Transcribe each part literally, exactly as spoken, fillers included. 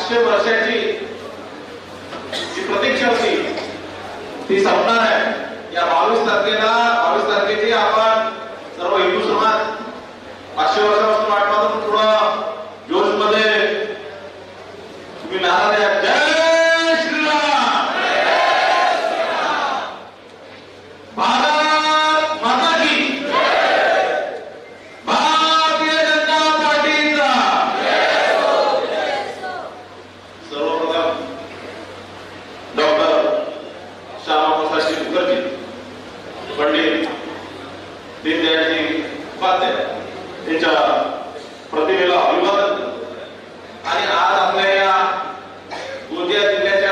पाचशे वर्षाची जी प्रतीक्षा होती ती संपणार आहे। या बावीस तारखेला बावीस तारखेची आपण सर्व हिंदू समाज पाचशे वर्षापासून वाट पाहतो। थोडं जोश मध्ये तुम्ही नारा द्या, जय श्रीराम, भारत माता की, भारतीय जनता पार्टीचा सर्वप्रथम डॉक्टर श्यामाप्रसाद मुखर्जी, पंडित दीनदयाळजी उपाध्याय यांच्या प्रतिमेला अभिवादन। आणि आज आपल्या या गोंदिया जिल्ह्याच्या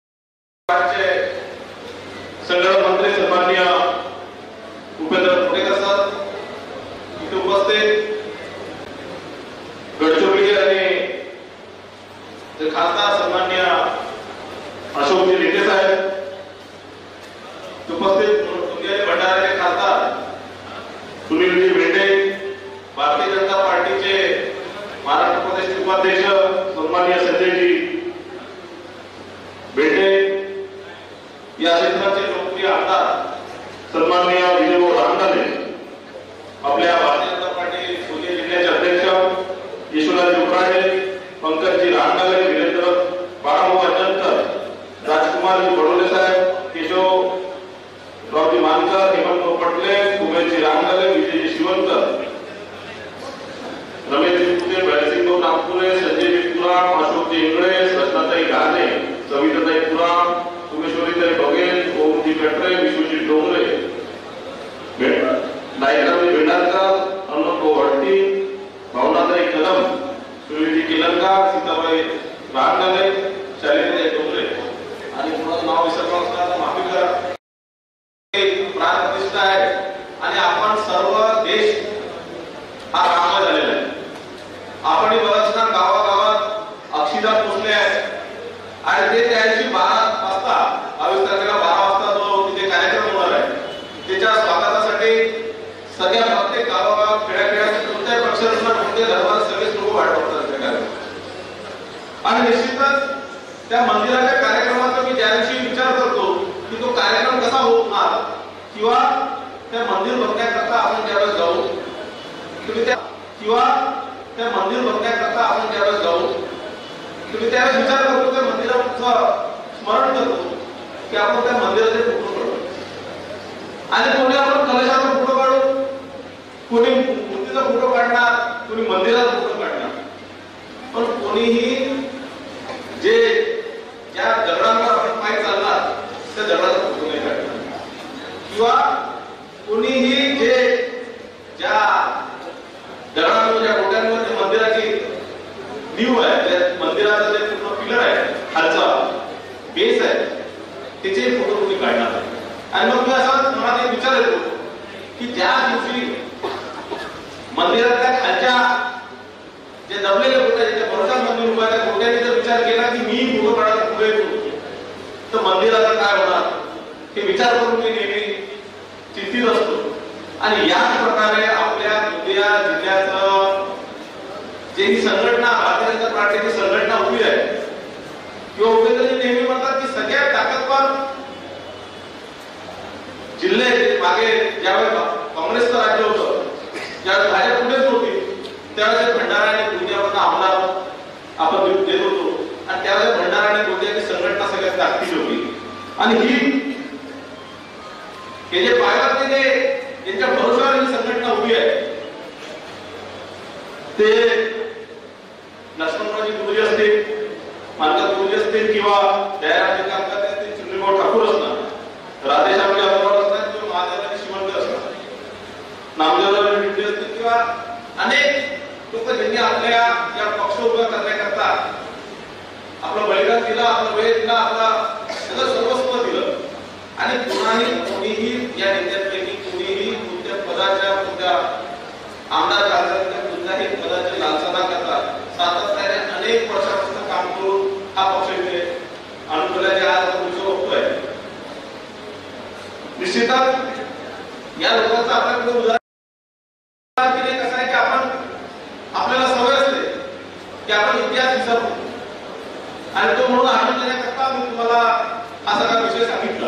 संघटन मंत्री सन्माननीय उपेंद्र फुटेकर सर इथे उपस्थित, गडचिरोली आणि खासदार सन्माननीय अशोकजी लेटे साहेब उपस्थित, गोंदिया भंडाऱ्याचे खासदार सुनीलजी भेंडे, भारतीय जनता पार्टीचे महाराष्ट्र प्रदेश उपाध्यक्ष सन्माननीय संजयजी भेंडे, या क्षेत्राचे लोकप्रिय आमदार सन्माननीय विजयभाऊ रांगडले, आपल्या भारतीय जनता पार्टी गोंदिया जिल्ह्याचे अध्यक्ष यशोदाजी उकराडे, पंकजजी रांगडले, वीरेंद्र बाळाभाऊ अजंतर, राजकुमारजी बडोले साहेब, केशवरावजी मानकर, हेमंत पटले, कुमेशजी रांगडले, विजयजी शिवनकर, रमेशजी पुते, भैरसिंग नागपुरे, संजयजी पुराम, अशोकजी इंगळे, रत्नाताई गाणे, सविताताई पुराम, उमेश्वरीताई बघेल, ओमजी कटरे, विश्वजी डोंगरे, नायकरावजी भेंडारकर, अनंतो हट्टी, भावनाताई कदम, सुनीलजी किलंकार, सीताबाई रांगडले, शालिनीताई डोंगरे आणि पुन्हा नाव विसरलं असणार माफी करा। प्राण प्रतिष्ठा आहे आणि आपण सर्व देश हा कामा झालेला आहे। आपण बरेच ना गावागावात अक्षिदा पोचले आहेत आणि ते त्या दिवशी बारा वाजता बावीस तारखेला बारा वाजता जो तिथे कार्यक्रम होणार आहे त्याच्या स्वागतासाठी सगळ्या प्रत्येक गावागावात खेड्याखेड्यात कोणत्याही पक्षानुसार कोणत्या धर्मात सगळेच लोक वाट बघतात त्या कार्यक्रमात। आणि निश्चितच त्या मंदिराच्या कार्यक्रमाचा मी ज्या दिवशी विचार करतो की तो कार्यक्रम कसा होणार किंवा त्या मंदिर बघण्याकरता आपण ज्यावेळेस जाऊ तुम्ही त्या किंवा त्या मंदिर बघण्याकरता आपण ज्यावेळेस जाऊ तुम्ही त्यावेळेस विचार करतो त्या मंदिराचं स्मरण करतो की आपण त्या मंदिराचे फोटो काढू आणि कोणी आपण कलशाचा फोटो काढू, कोणी मूर्तीचा फोटो काढणार, कोणी मंदिराचा फोटो काढणार, पण कोणीही जे ज्या दगडांवर आपण पाय चालणार त्या दगडाचा फोटो नाही काढणार किंवा कोणीही जे ज्या दगडांवर ज्या गोट्यांवर जे मंदिराची नीव आहे, त्या मंदिराचं जे पूर्ण पिलर आहे, खालचा बेस आहे, त्याचे फोटो तुम्ही काढणार। आणि मग मी असं मनात एक विचार येतो की ज्या दिवशी मंदिरातल्या खालच्या जे दबलेले गोट्या ज्याच्या भरोसा मंदिर उभा त्या गोट्याने जर विचार केला की मी फोटो काढायला पुढे येतो तर मंदिराचा काय होणार हे विचार करून मी नेहमी चिंतित असतो। आणि याच प्रकारे आपल्या गोंदिया जिल्ह्याचं जे ही संघटना भारतीय जनता पार्टीची संघटना उभी आहे किंवा उमेदवारी नेहमी म्हणतात की सगळ्यात ताकदवार जिल्हे मागे ज्यावेळेस काँग्रेसचं राज्य होतं, ज्यावेळेस भाजप पुढेच होती, त्यावेळेस भंडारा आणि गोंदियामधून आमदार आपण देत होतो आणि त्यावेळेस भंडारा आणि गोंदियाची संघटना सगळ्यात ताकदीची होती। आणि ही हे जे पायवाटेने यांच्या भरोशावर ही संघटना उभी आहे ते लक्ष्मणरावजी गुरुजी असतील, मानकर गुरुजी असतील किंवा दयारामजी कामकर असतील, चंद्रभाऊ ठाकूर असणार, राधेश्यामजी अग्रवाल असणार किंवा महादेवराव शिवणकर असणार, नामदेवराव रेड्डी असतील किंवा अनेक लोक ज्यांनी आपल्या या पक्ष उभा करण्याकरता आपलं बलिदान दिलं, आपला वेळ दिला, आपला सगळं सर्वस्व दिलं। आणि कोणाही कोणीही या नेत्यांपैकी कोणीही कोणत्या पदाच्या कोणत्या आमदार खासदारांच्या कोणत्याही पदाची लालसा न करता सातत्याने अनेक वर्षापासून काम करून हा पक्ष इथे अनुकूलाचे आज आपण बघतोय। निश्चितच या लोकांचा आपल्याकडे उदाहरण कसं आहे की आपण आपल्याला सवय असते की आपण इतिहास विसरतो आणि तो म्हणून आठवण देण्याकरता मी तुम्हाला हा सगळा विषय सांगितला.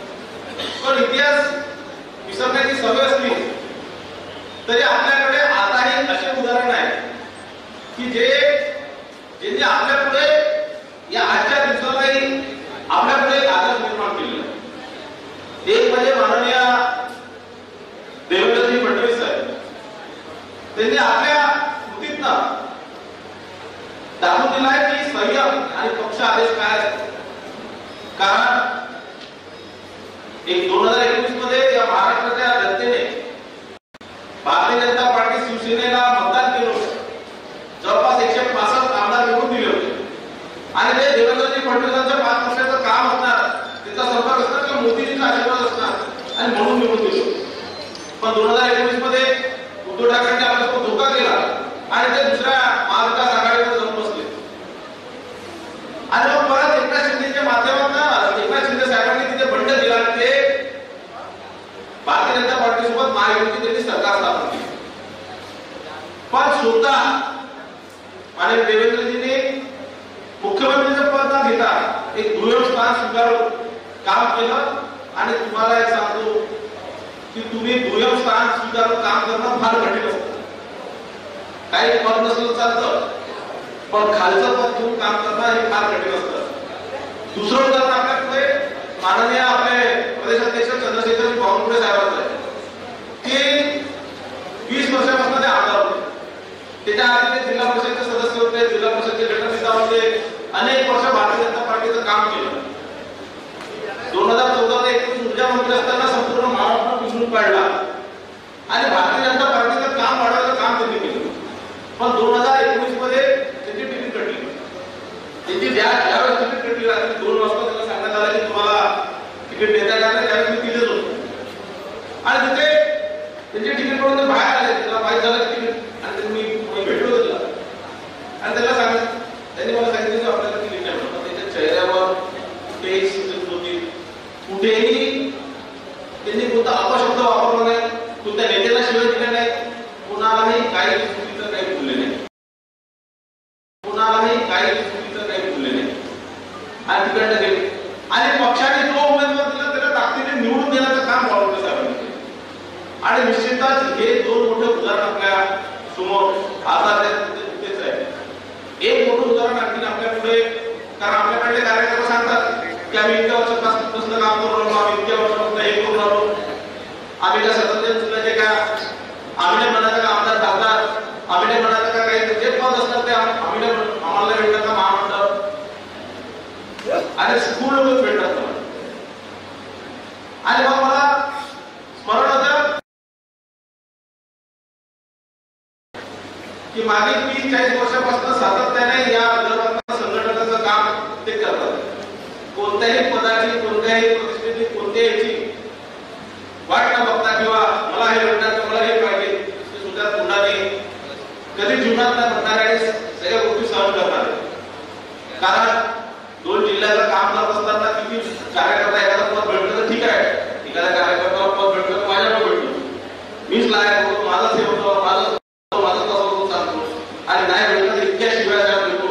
पण इतिहास विसरण्याची सवय असली तरी आपल्याकडे आताही असे उदाहरण आहे की जे ज्यांनी आपल्या पुढे या आजच्या दिवसालाही आपल्या पुढे एक आदर्श निर्माण केलेला. एक म्हणजे माननीय देवेंद्रजी फडणवीस साहेब, त्यांनी आपल्या कृतीतनं दाखवून दिला आहे की संयम आणि पक्ष आदेश काय आहे. कारण एक दोन हजार एकवीस मध्ये या महाराष्ट्राच्या जनतेने भारतीय जनता पार्टी शिवसेनेला मतदान केलं होतं. जवळपास एकशे पासष्ट आमदार निवडून दिले होते आणि ते देवेंद्रजी फडणवीसांच्या पाच वर्षाचं काम असणार, त्याचा संपर्क असणार किंवा मोदीजींचा आशीर्वाद असणार आणि म्हणून निवडून दिले होते. पण दोन हजार एकवीस मध्ये उद्धव ठाकरेंनी आपल्यासोबत धोका केला आणि ते दुसऱ्या महाविकास आघाडीवर जाऊन बसले. आणि मग परत एकनाथ शिंदेच्या माध्यमातून एकनाथ शिंदे साहेबांनी तिथे बंड दिला आणि ते भारतीय जनता पार्टी सोबत महायुतीची त्यांनी सरकार स्थापन केली. पण स्वतः आणि देवेंद्रजींनी मुख्यमंत्रीचं पद न घेता एक दुय्यम स्थान स्वीकारून काम केलं. आणि तुम्हाला एक सांगतो की तुम्ही दुय्यम स्थान स्वीकारून काम करणं फार कठीण असतं. काही पद नसलं चालतं, पण खालचं पद घेऊन काम करणं हे फार कठीण असतं. दुसरं उदाहरण आपल्याकडे माननीय आपले प्रदेशाध्यक्ष चंद्रशेखर बावनकुळे साहेबांचं आहे की वीस वर्षापासून ते आमदार होते. त्याच्या आधी ते जिल्हा परिषदेचे सदस्य होते, जिल्हा परिषदेचे गटनेता होते, अनेक वर्ष भारतीय जनता पार्टीचं काम केलं. दोन हजार चौदा ते एकवीस ऊर्जा मंत्री असताना संपूर्ण महाराष्ट्र पिछून काढला आणि भारतीय जनता पार्टीचं काम वाढवायचं काम त्यांनी केलं. पण दोन हजार एकवीस मध्ये त्यांची तिकीट कटली. त्यांची ज्या ज्यावेळेस तिकीट कटली रात्री दोन वाजता त्यांना सांगण्यात आलं की तुम्हाला तिकीट देता येणार नाही, त्यावेळेस मी दिलेच होतो. आणि तिथे त्यांची तिकीट म्हणून ते बाहेर आले, त्याला माहीत झालं तिकीट आणि त्यांनी भेटलो त्याला आणि त्याला सांगितलं, त्यांनी मला सांगितलं की आपल्याला तिकीट नाही म्हणून. त्याच्या चेहऱ्यावर कुठेही सूचक होती, कुठेही त्यांनी कोणता अपशब्द वापरला नाही, कोणत्या नेत्याला शिवाय दिल्या नाही, कोणालाही काही चुकीचं काही बोलले नाही, कोणालाही काही चुकीचं काही बोलले नाही आणि तिकडनं गेले. आणि पक्षाने जो उमेदवार दिला त्याला ताकदीने निवडून देण्याचं काम बावनकुळे साहेबांनी केलं. आणि निश्चितच हे दोन मोठे उदाहरण आपल्या समोर आता तेच आहे. एक मोठं उदाहरण आणखी आपल्या पुढे, कारण आपल्याकडले कार्यकर्ते सांगतात की आम्ही इतक्या वर्षापासून काम करून राहिलो, आम्ही इतक्या वर्षापासून हे करून राहिलो, आम्ही काय स्वातंत्र्य जिल्ह्याचे का आम्ही नाही म्हणायचं का आमदार खासदार, आम्ही नाही म्हणायचं का काही जे पद असतात ते आम्ही नाही आम्हाला भेटतात का महामंडळ आणि स्कूल लोक भेटतात. आणि मग मला स्मरण होतं की मागील तीस चाळीस वर्षापासून सातत्याने या विदर्भात संघटनाचं काम ते करतात. कोणत्याही पदाची, कोणत्याही प्रतिष्ठेची, कोणत्याही वाट न बघता किंवा मला हे भेटणार मला हे पाहिजे ते सुद्धा पुन्हा कधी जीवनात न म्हणणारे आणि सगळ्या गोष्टी सहन करणारे. कारण दोन जिल्ह्याचं काम करत असताना किती कार्यकर्ता एखादा पद भेटलं तर ठीक आहे, एखाद्या कार्यकर्त्याला पद भेटलं तर माझ्याकडे भेटलं, मीच लायक होतो, माझा सेवक होतो, माझं माझं तसं होतो सांगतो. आणि नाही भेटलं तर इतक्या शिवाय भेटतो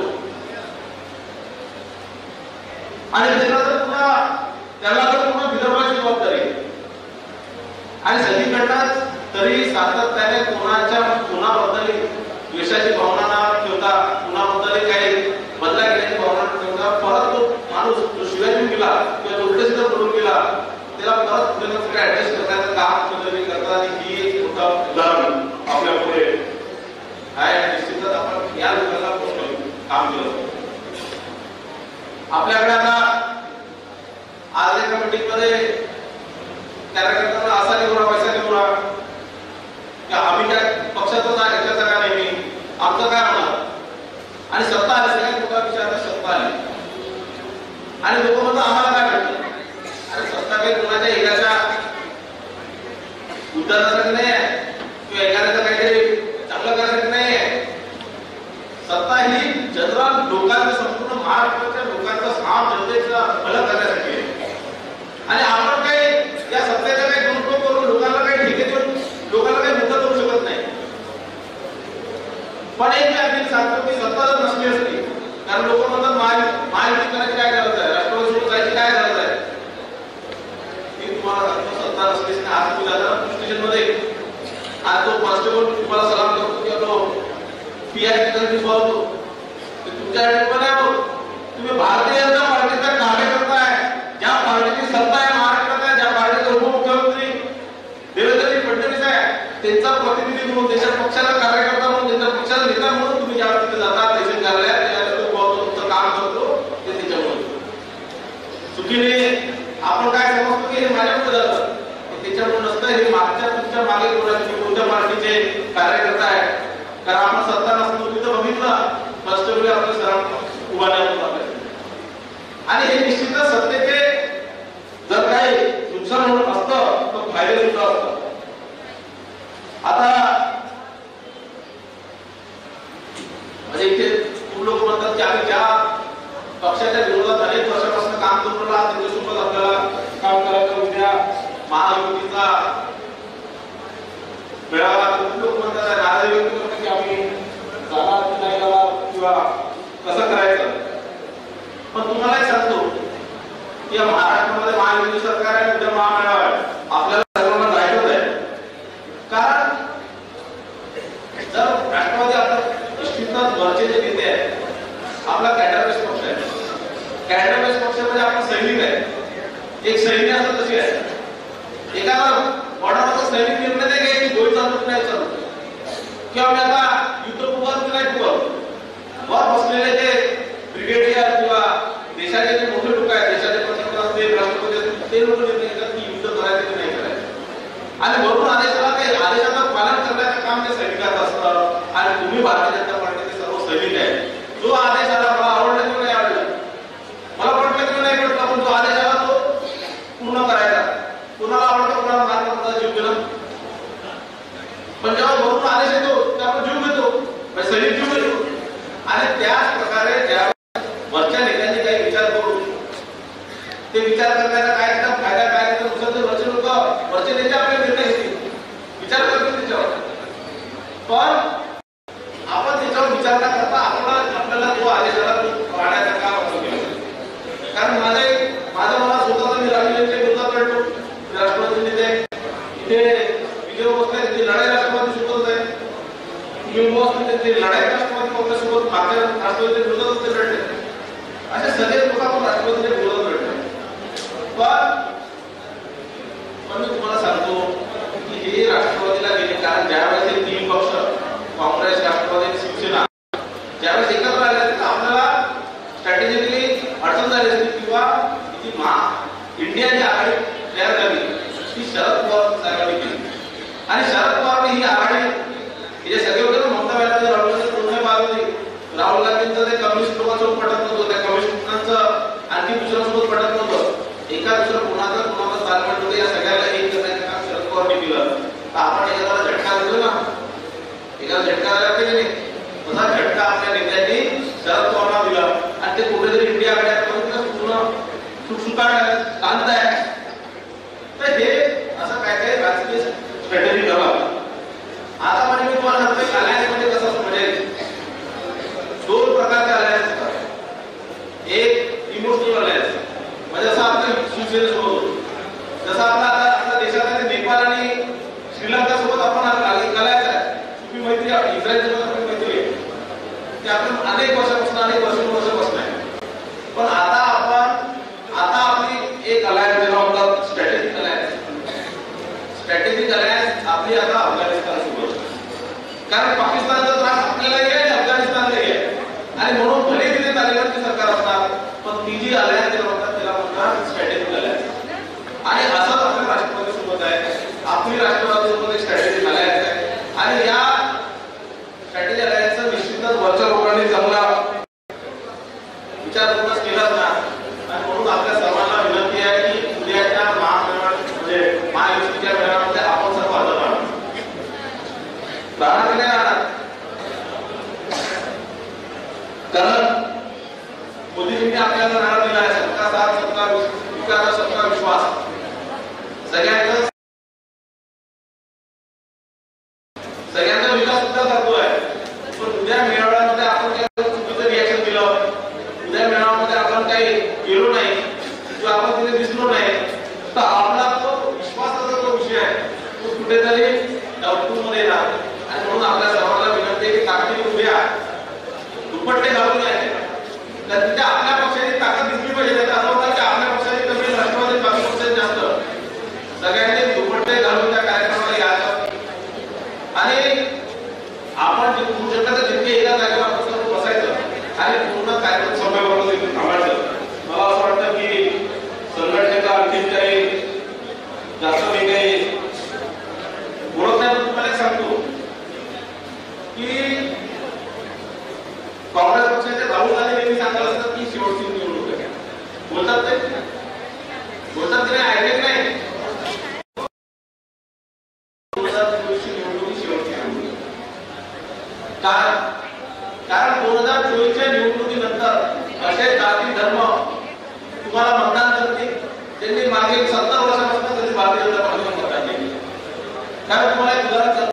आणि त्याला तर पुन्हा त्याला तर पुन्हा विदर्भाची जबाबदारी आणि सगळीकडनंच तरी सातत्याने कोणाच्या कोणाबद्दल द्वेषाची भावना न ठेवता, कोणाबद्दल काही बदला घेण्याची भावना न ठेवता परत तो माणूस जो शिवाय देऊन गेला किंवा जो उलट सिद्ध करून गेला त्याला परत कुठे ना कुठे ऍडजस्ट करण्याचं काम कुठेतरी करतात. आणि ही एक मोठा उदाहरण आपल्या पुढे आहे. निश्चितच आपण या लोकांना काम केलं. आपल्याकडे आता आज एका मीटिंग मध्ये कार्यकर्त्यांना असा निवडा पैसा निवडा की आम्ही काय पक्षाचाच आहे याच्याचा काय नाही, आमचं काय होणार. आणि सत्ता आली, सगळ्यात मोठा विषय आता सत्ता आली आणि लोक म्हणतात आम्हाला काय भेटतं. आणि सत्ता काही कोणाच्या एकाच्या उद्धारासाठी नाही आहे किंवा एखाद्याचं काहीतरी चांगलं करण्यासाठी नाही आहे. सत्ता ही जनरल लोकांचं, संपूर्ण महाराष्ट्राच्या लोकांचा साम जनतेचा भलं करण्यासाठी आहे. आणि आपण काही या सत्तेचा काही दुरुपयोग करून लोकांना काही ठेके देऊन लोकांना काही मोठं करू शकत नाही. पण एक मी सांगतो की सत्ता जर नसली असती, कारण लोक म्हणतात महायुती आज तुम्ही जाता पोलीस स्टेशन मध्ये आज तो कॉन्स्टेबल तुम्हाला सलाम करतो किंवा तो पीआय ठिकाणी बोलतो तुमच्या पण आहे हो तुम्ही भारतीय जनता पार्टीचा कार्यकर्ता आहे ज्या पार्टीची सत्ता आहे महाराष्ट्रात आहे ज्या पार्टीचे उपमुख्यमंत्री देवेंद्र फडणवीस आहे त्यांचा प्रतिनिधी म्हणून त्यांच्या पक्षाचा कार्यकर्ता म्हणून त्यांच्या पक्षाचा नेता म्हणून तुम्ही ज्या तिथे जाता तहसील कार्यालयात त्यावेळेस तो बोलतो तुमचं काम करतो ते त्याच्यामुळे चुकीने आपण काय समजतो की हे माझ्यामुळे जातं त्याच्यामुळे नसतं हे मागच्या तुमच्या मागे कोणत्या पार्टीचे कार्यकर्ता आहे कारण आपण सत्ता नसतो तिथं बघितलं फर्स्ट वेळी आपलं सर उभा नाही आणि हे निश्चितच सत्तेचे जर काही नुकसान होत असतं तर फायदे सुद्धा असतात. आता म्हणजे इथे खूप लोक म्हणतात की आम्ही ज्या पक्षाच्या विरोधात अनेक वर्षापासून काम करून राहतो त्याच्यासोबत आपल्याला काम करायचं उद्या महायुतीचा मेळावा खूप लोक म्हणतात नाराजी व्यक्त करतात की आम्ही जाणार की नाही जाणार किंवा कसं करायचं पण तुम्हाला एक सांगतो की या महाराष्ट्रामध्ये महायुती सरकार आहे उद्या महामेळावा आहे आपल्याला सर्वांना जायचंच आहे कारण जर राष्ट्रवादी आपला निश्चितच वरचे जे नेते आहेत आपला कॅडर बेस पक्ष आहे कॅडर बेस पक्ष म्हणजे आपण सैनिक आहे एक सैन्य असतं तशी आहे एखादा वडाचा सैनिक निर्णय नाही घ्यायची गोळी चालत नाही चालत किंवा मी आता युद्ध पुरवत की नाही पुरवत वर बसलेले जे ब्रिगेडियर किंवा देशाचे जे मोठे लोक आहेत देशाचे पंतप्रधान असतील राष्ट्रपती असतील ते लोक निर्णय घेतात की युद्ध करायचं की नाही करायचं आणि वरून आदेशाला ते आदेशाचं पालन करण्याचं काम ते सैनिकाचं असतं आणि तुम्ही भारतीय जनता पार्टीचे सर्व सैनिक आहे जो आदेश आला मला आवडला किंवा नाही आवडला मला पटलं किंवा नाही पटलं पण जो आदेश आला तो पूर्ण करायचा कुणाला आवडतं कुणाला मार्ग कुणाला जीव गेलं पण जेव्हा वरून आदेश येतो तेव्हा आपण जीव घेतो सैनिक जीव घेतो आणि त्याच प्रकारे ज्या वरच्या नेत्यांनी काही विचार करून ते विचार करण्याचा काय एकदम फायदा काय तर दुसरे वरचे लोक वरचे नेते आपले निर्णय घेतील विचार करतील त्याच्यावर पण आपण त्याच्यावर विचार न करता आपल्याला आपल्याला जो आदेश आला तो पाळण्याचा काम आपण केलं कारण माझे माझं मला स्वतःचा मी राजकीय विरोधात लढतो राष्ट्रवादी नेते इथे विजय बसले ते लढाई राष्ट्रवादी सोबत आहे तुम्ही बसले ते लढाई राष्ट्रवादी काँग्रेससोबत मागच्या राष्ट्रवादी विरोधात ते लढले असे सगळे लोक आपण राष्ट्रवादीच्या विरोधात लढले पण पण मी तुम्हाला सांगतो की हे राष्ट्रवादीला गेले कारण ज्यावेळेस हे तीन पक्ष काँग्रेस राष्ट्रवादी शिवसेना ज्यावेळेस एकत्र आले तर आपल्याला स्ट्रॅटेजिकली अडचण झाली असती किंवा जी महा इंडिया जी आघाडी तयार झाली ती शरद पवार साहेबांनी केली आणि शरद पवारने ही आघाडी हे सगळे होते ना ममता बॅनर्जी राहुल गांधी दोन्ही बाजूने राहुल गांधींचं ते कम्युनिस्ट लोकांसोबत पटत नव्हतं त्या कम्युनिस्टांचं आणखी दुसऱ्यांसोबत पटत नव्हतं एका दुसरं कोणाचं कोणाचं तालमेल होतं या सगळ्याला एक करण्याचं काम शरद पवारने केलं तर आपण एखादा झटका दिलो ना एखादा झटका दिला की नाही तसा झटका आपल्या नेत्यांनी शरद पवारला दिला आणि ते कुठेतरी इंडिया आघाड्यात करून पूर्ण सुटसुकाट शांत आहे तर हे असं काय काय राजकीय स्ट्रॅटेजी करावं आता म्हणजे मी तुम्हाला सांगतो अलायन्स मध्ये कसं असं म्हणजे दोन प्रकारचे अलायन्स असतात एक इमोशनल अलायन्स म्हणजे जसं आपल्या शिवसेनेसोबत होतो जसं आपला आता आपल्या देशात नेपाळ आणि श्रीलंका सोबत आपण अलायन्स आहे तुम्ही मैत्री इस्रायल सोबत आपली मैत्री आहे ते आपण अनेक वर्षापासून अनेक वर्षानुवर्षापासून आहे पण आता आपण आता आपली एक अलायन्स जेव्हा म्हणतात स्ट्रॅटेजिक अलायन्स स्ट्रॅटेजिक अलायन्स आपली आता अफगाणिस्तान सोबत कारण पाकिस्तानचा त्रास आपल्याला आहे अफगाणिस्तानला आहे आणि म्हणून भले तिथे तालिबानचे सरकार असणार पण ती जी अलायन्स म्हणतात त्याला म्हणतात स्ट्रॅटेजिक अलायन्स आणि असंच आपल्या राष्ट्रवादी सोबत आहे आपली राष्ट्रवादी सोबत एक स्ट्रॅटेजिक अलायन्स आहे आणि या स्ट्रॅटेजिक अलायन्सचा निश्चितच वरच्या लोकांनी चांगला विचार करूनच केलाच ना आणि म्हणून आपल्या सर्वांना विनंती आहे की उद्याच्या महामेळाव्यात म्हणजे महायुतीच्या मेळाव्यामध्ये आपण सर्व हजर राहणार राहणार नाही राहणार कारण मोदीजींनी आपल्याला नारा दिला आहे सबका साथ सबका विकास सबका विश्वास सगळ्यांचा सगळ्यांचा विकास सुद्धा करतोय पण उद्या मेळाव्यामध्ये आपण काही चुकीचं रिॲक्शन दिलं उद्या मेळाव्यामध्ये आपण काही गेलो नाही किंवा आपण तिथे दिसलो नाही तर आपला तो विश्वासाचा जो विषय आहे शकत तर जितके एका जागेवर बसायचं आणि पूर्ण कार्यक्रम सभेबरोबर थांबायचं. मला असं वाटतं की संघटनेचा आणखी काही जास्त मी काही बोलत नाही. तुम्हाला सांगतो की काँग्रेस पक्षाचे राहुल गांधी नेहमी सांगत असतात की शेवटची निवडणूक आहे. बोलतात ते बोलतात ते ऐकत नाही. कारण दोन हजार चोवीसच्या निवडणुकीनंतर असे जाती धर्म तुम्हाला मतदान करतील त्यांनी मागे सत्तर वर्षापासून कधी भारतीय जनता पार्टीला मतदान केले. कारण तुम्हाला एक उदाहरण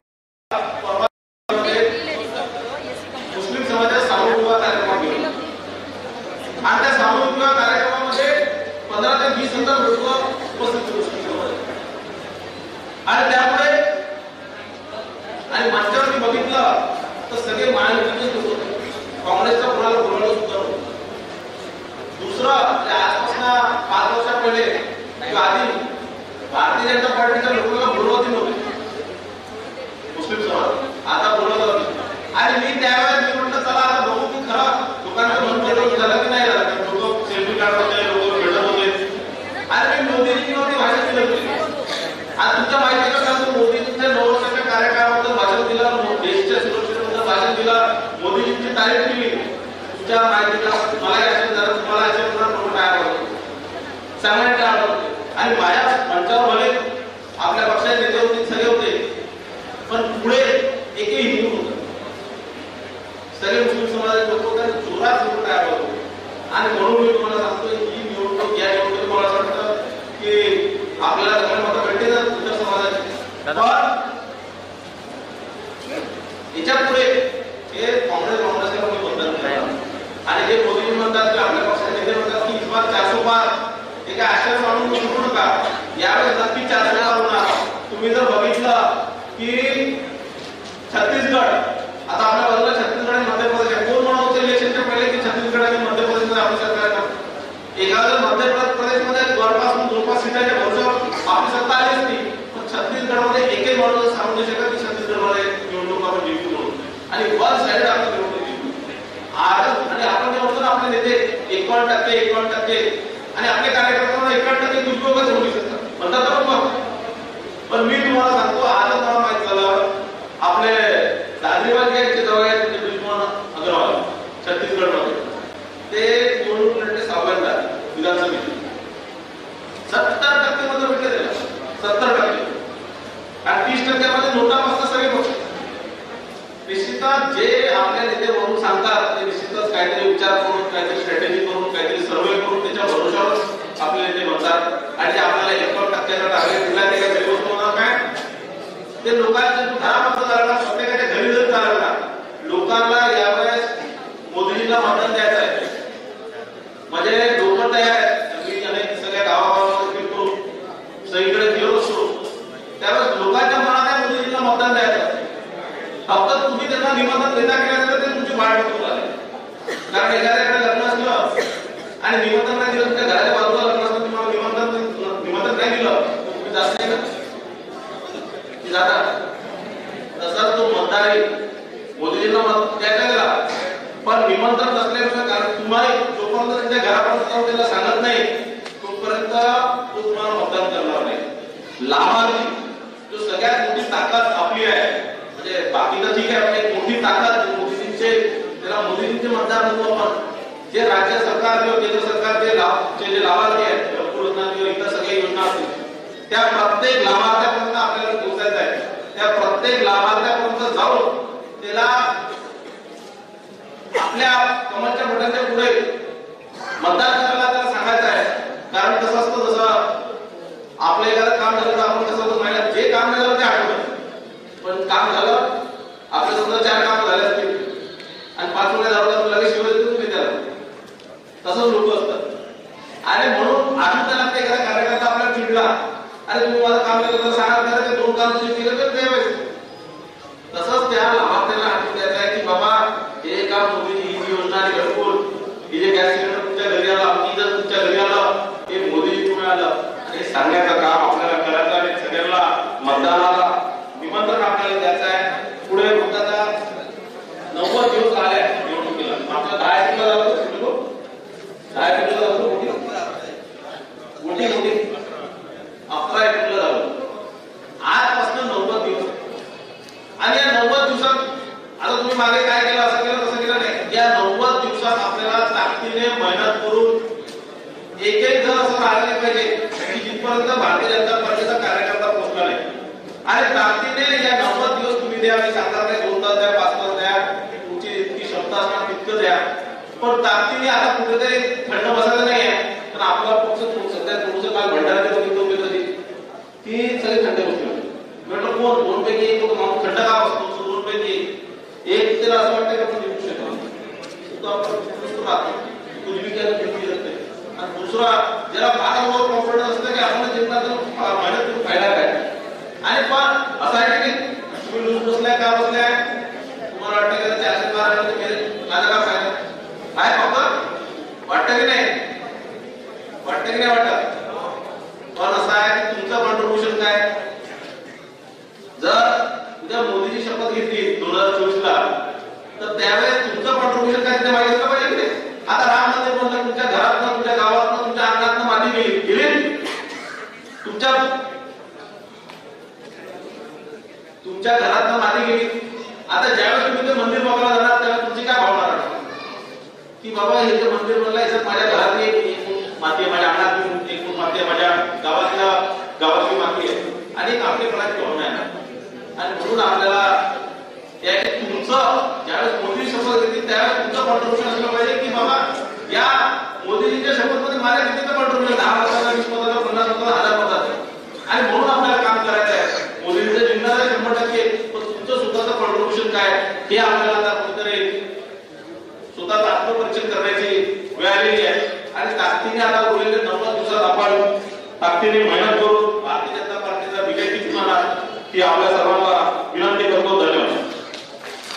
मुस्लिम समाजात सामूहिक विवाह कार्यक्रम घेतला आणि त्या सामूहिक विवाह कार्यक्रमामध्ये पंधरा ते वीस हजार लोक उपस्थित होते आणि त्यामुळे आणि मंचावर मी बघितलं तर सगळे महायुतीचेच लोक होते. काँग्रेसच्या कोणाला बोलवलं सुद्धा नव्हतं. दुसरं आजपासून पाच वर्षा पहिले किंवा आधी भारतीय जनता पार्टीच्या लोकांना बोलवत नव्हते मुस्लिम समाज. आता बोलवत होते आणि मी त्यावेळेस मी म्हटलं चला आता बघू की खरं लोकांचं मन बदल झालं की नाही झालं. लोक सेल्फी काढत होते, लोक भेटत होते आणि मी मोदींची नव्हती भाषण दिलं होते. आज तुमच्या माहितीला सांगतो मोदींच्या नऊ वर्षाच्या कार्यकाळाबद्दल भाषण दिलं, देशाच्या सुरक्षेबद्दल भाषण दिलं, मोदींची तारीफ केली. तुमच्या माहितीला मला याचे जरा तुम्हाला याचे म्हणून काय आवडतं सांगण्यात काय आवडतं. आणि माझ्या मंचावर भले आपल्या पक्षाचे नेते होते, सगळे होते, पण पुढे एकही हिंदू होतं. सगळे मुस्लिम समाजाचे लोक होते आणि जोरात निवडून काय आवडतो. आणि म्हणून मी तुम्हाला सांगतो ही निवडणूक या निवडणुकीत मला असं वाटतं की आपल्याला सगळ्या मतं भेटते ना इतर समाजाचे. पण याच्या पुढे हे काँग्रेस काँग्रेसला कोणी मतदान करणार आणि हे मोदी म्हणतात की आपल्या पक्षाचे नेते म्हणतात की इस बार चारशे पार हे काय आश्चर्य मानून शिकू नका. यावेळेस नक्की चारशे पार होणार. तुम्ही जर बघितलं की छत्तीसगड आता आपल्या बाजूला छत्तीसगड आणि मध्य प्रदेश आहे. कोण म्हणत होते इलेक्शनच्या पहिले की छत्तीसगड आणि मध्य प्रदेशमध्ये आपली सरकार आहे. एखाद्या मध्य प्रदेशमध्ये जवळपास जवळपास सीटाच्या भरोश्यावर आपली सत्ता आली असती. पण छत्तीसगडमध्ये एकही माणूस सांगू नाही शकत की छत्तीसगडमध्ये निवडणूक आपण जिंकू म्हणून आणि वन साइड आपण निवडणूक जिंकू. आज आणि आपण जे म्हणतो ना आपले नेते एकावन्न टक्के एकावन्न टक्के आणि आपले कार्यकर्त्यांना एकावन्न टक्के दुरुपयोगच होऊ शकतात म्हणतात ना मग. पण मी तुम्हाला सांगतो आज मला माहित झालं आपले दादरीवाल जे जवळ आहेत ब्रिजमोहन अग्रवाल छत्तीसगडमध्ये ते निवडणूक लढले सहाव्यांदा विधानसभेची. सत्तर टक्के मध्ये भेटले त्याला सत्तर टक्के आणि तीस टक्क्यामध्ये नोटापासून सगळे पक्ष. निश्चितच जे आपल्या नेते म्हणून सांगतात ते निश्चितच काहीतरी विचार करून काहीतरी स्ट्रॅटेजी करून काहीतरी सर्वे करून त्याच्या भरोशावर आपले नेते म्हणतात आणि ते आपल्याला एकावन्न टक्क्याचा टार्गेट दिला ते काही गोष्ट होणार काय. ते लोकांच्या घरामध्ये चालणार प्रत्येकाच्या घरी जर चालणार लोकांना यावेळेस मोदीजींना मतदान द्यायचं आहे. म्हणजे लोक तयार आहेत. मी अनेक सगळ्या गावागावामध्ये फिरतो सगळीकडे फिरत असतो त्यावेळेस लोकांच्या मनात आहे मोदीजींना मतदान द्यायचं. फक्त तुम्ही त्यांना निमंत्रण देता केल्यानंतर ते तुमची वाट बघून आले. कारण एखाद्याकडे लग्न असलं आणि निमंत्रण नाही दिलं तुमच्या घराच्या बाजूला लग्न असलं तुम्हाला निमंत्रण निमंत्रण नाही दिलं तुम्ही जास्त नाही ना जातात. तसाच तो मतदार मोदीजींना मत द्यायला गेला पण निमंत्रण नसल्यामुळे कारण तुम्हाला जोपर्यंत त्यांच्या घरापर्यंत जाऊन त्याला सांगत नाही तोपर्यंत तो तुम्हाला मतदान करणार नाही. लाभार्थी जो सगळ्यात मोठी ताकद आपली आहे म्हणजे बाकी तर ठीक आहे एक मोठी ताकद मोदीजींचे त्याला मोदीजींचे मतदार म्हणतो आपण. जे राज्य सरकार किंवा केंद्र सरकारचे लाभचे जे लाभार्थी आहेत घरकुल योजना किंवा इतर सगळ्या योजना असतील त्या प्रत्येक लाभार्थ्यापर्यंत आपल्याला पोहोचायचं आहे. त्या प्रत्येक लाभार्थ्यापर्यंत जाऊन त्याला आपल्या कमलच्या बटनच्या पुढे मतदान करायला त्याला सांगायचं आहे. कारण कसं असतं जसं आपल्या एखादं काम झालं तर आपण कसं होतं माहिती जे काम झालं ते आठवतं पण काम झालं आपल्या समजा चार काम झाले असतील आणि पाच महिने झालं लगेच शिवाय देतो मी त्याला. तसंच लोक असतात आणि म्हणून आठवण त्याला एखादा कार्यकर्ता आपल्याला चिडला अरे तुम्ही माझं काम केलं तर सांगा ते दोन काम तुझे केलं तर द्यावेच. तसंच त्या लाभार्थ्याला आठवण द्यायचं आहे की बाबा हे काम मोदीजी ही जी योजना आणि घरकुल ही जे गॅस सिलेंडर तुमच्या घरी आला आमची जर तुमच्या घरी आलं हे मोदीजी तुम्ही आलं हे सांगण्याचं काम आपल्याला करायचं आणि सगळ्यांना मतदानाला निमंत्रण आपल्याला द्यायचं आहे. पुढे मतदार दिवस राहिले निवडणुकीला. आमच्या दहा एप्रिलला झालं होतं, दहा एप्रिलला झालं होतं वोटिंग वोटिंग वोटिंग अकरा एप्रिलला झालं. आजपासून नव्वद दिवस आणि या नव्वद दिवसात आता तुम्ही मागे काय केलं, असं केलं तसं केलं नाही. या नव्वद दिवसात आपल्याला ताकदीने मेहनत करून एकही जण असं राहिले पाहिजे की जिथपर्यंत भारतीय जनता पार्टीचा कार्यकर्ता पोहोचला नाही. आणि ताकदीने या नव्वद दिवस तुम्ही द्या. मी सांगणार नाही दोन तास द्या, पाच तास द्या, तुमची इतकी क्षमता असणार तितकं द्या, पण ताकदीने आता कुठेतरी थंड बसायचं नाही आहे. पण आपला पक्ष सध्या थोडंसं काल भंडाऱ्यात बघितलं होतं कधी ती सगळी थंड बसली होती. म्हटलं कोण दोन पैकी एक माणूस थंड का बसतो, दोन पैकी एक त्याला असं वाटतं की आपण जिंकू शकतो, तो आपण राहतो पूर्वी केलं जिंकली जाते. आणि दुसरा ज्याला फार ओव्हर कॉन्फिडन्स असतं की आपण जिंकणार तर मेहनत करून फायदा काय. आणि पण असं आहे की तुम्ही लूज बसलाय का बसलाय, तुम्हाला वाटतं की चारशे बारा माझा का फायदा काय, फक्त वाटतं की नाही, वाटतं की नाही वाटत. पण असं आहे की तुमचं कॉन्ट्रिब्युशन काय. जर उद्या मोदीची शपथ घेतली दोन हजार चोवीस ला तर त्यावेळेस तुमचं कॉन्ट्रिब्युशन काय ते मागितलं पाहिजे की. आता राम मंदिर म्हणलं तुमच्या घरातनं, तुमच्या गावातनं, तुमच्या अंगणातनं माती गेली गेली तुमच्या तुमच्या घरातनं माती गेली. आता ज्यावेळेस तुम्ही ते मंदिर बघायला जाणार त्यावेळेस तुमची काय भावना राहणार की बाबा हे जे मंदिर बनलं याच्यात माझ्या घरातली एक माती आहे, माझ्या अंगणातली एक माती आहे, माझ्या गावातल्या गावातली माती आहे, आणि आपलेपणाची भावना आहे. आणि म्हणून आपल्याला तुमचं ज्यावेळेस मोदी शपथ घेतली त्यावेळेस तुमचं कॉन्ट्रिब्युशन असलं पाहिजे की बाबा या मोदीजींच्या शपथमध्ये माझ्या कितीचं कॉन्ट्रिब्युशन, दहा मताचा, वीस मताचा, पन्नास मताचा, हजार मताचा. आणि म्हणून आपल्याला काम करायचं आहे. मोदींचं जिंकणार आहे शंभर टक्के, पण तुमचं स्वतःचं कॉन्ट्रिब्युशन काय हे आपल्याला आता कुठेतरी स्वतःचं आत्मपरीक्षण करण्याची वेळ आलेली आहे. आणि ताकदीने आता उरलेले नव्वद दिवसात आपण ताकदीने मेहनत करून भारतीय जनता पार्टीचा विजय किती म्हणा ही आपल्या सर्वांना